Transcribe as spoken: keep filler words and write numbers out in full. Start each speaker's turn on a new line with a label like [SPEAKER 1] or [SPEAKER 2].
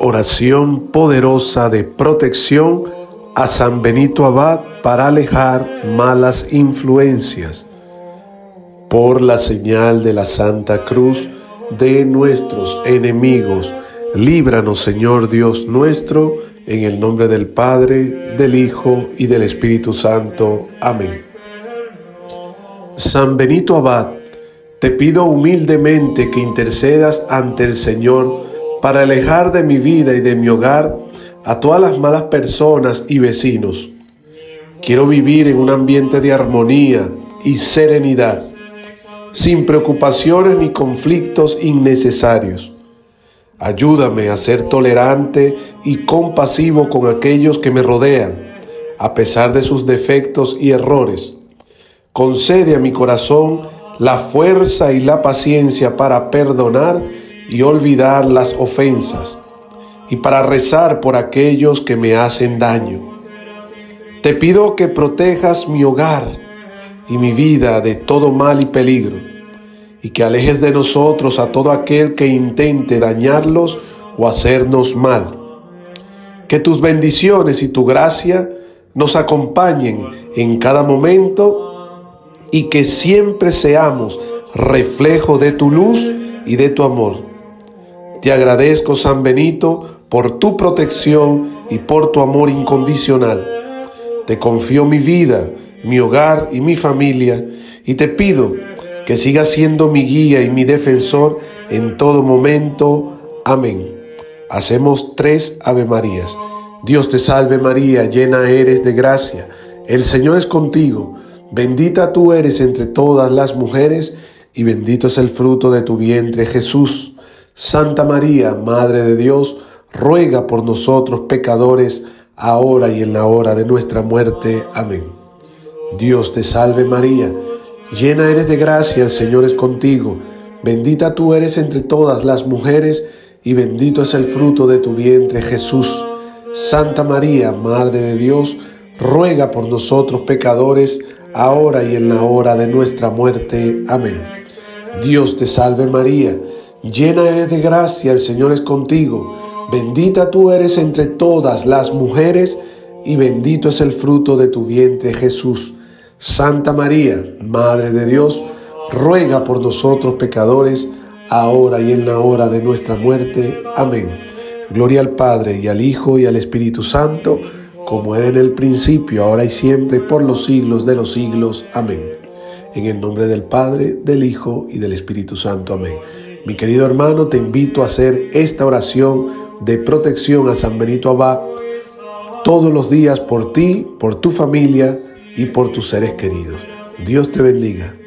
[SPEAKER 1] Oración poderosa de protección a San Benito Abad para alejar malas influencias. Por la señal de la Santa Cruz de nuestros enemigos, líbranos, Señor Dios nuestro, en el nombre del Padre, del Hijo y del Espíritu Santo. Amén. San Benito Abad, te pido humildemente que intercedas ante el Señor para alejar de mi vida y de mi hogar a todas las malas personas y vecinos. Quiero vivir en un ambiente de armonía y serenidad, sin preocupaciones ni conflictos innecesarios. Ayúdame a ser tolerante y compasivo con aquellos que me rodean, a pesar de sus defectos y errores. Concede a mi corazón la fuerza y la paciencia para perdonar y olvidar las ofensas, y para rezar por aquellos que me hacen daño. Te pido que protejas mi hogar y mi vida de todo mal y peligro, y que alejes de nosotros a todo aquel que intente dañarlos o hacernos mal. Que tus bendiciones y tu gracia nos acompañen en cada momento y que siempre seamos reflejo de tu luz y de tu amor. Te agradezco, San Benito, por tu protección y por tu amor incondicional. Te confío mi vida, mi hogar y mi familia, y te pido que sigas siendo mi guía y mi defensor en todo momento. Amén. Hacemos tres Ave Marías. Dios te salve María, llena eres de gracia. El Señor es contigo. Bendita tú eres entre todas las mujeres, y bendito es el fruto de tu vientre, Jesús. Santa María, Madre de Dios, ruega por nosotros pecadores, ahora y en la hora de nuestra muerte. Amén. Dios te salve María, llena eres de gracia, el Señor es contigo. Bendita tú eres entre todas las mujeres, y bendito es el fruto de tu vientre, Jesús. Santa María, Madre de Dios, ruega por nosotros pecadores, ahora y en la hora de nuestra muerte. Amén. Dios te salve María, llena eres de gracia, el Señor es contigo. Bendita tú eres entre todas las mujeres, y bendito es el fruto de tu vientre, Jesús. Santa María, Madre de Dios, ruega por nosotros pecadores, ahora y en la hora de nuestra muerte. Amén. Gloria al Padre, y al Hijo, y al Espíritu Santo, como era en el principio, ahora y siempre, por los siglos de los siglos. Amén. En el nombre del Padre, del Hijo y del Espíritu Santo. Amén. Mi querido hermano, te invito a hacer esta oración de protección a San Benito Abad todos los días por ti, por tu familia y por tus seres queridos. Dios te bendiga.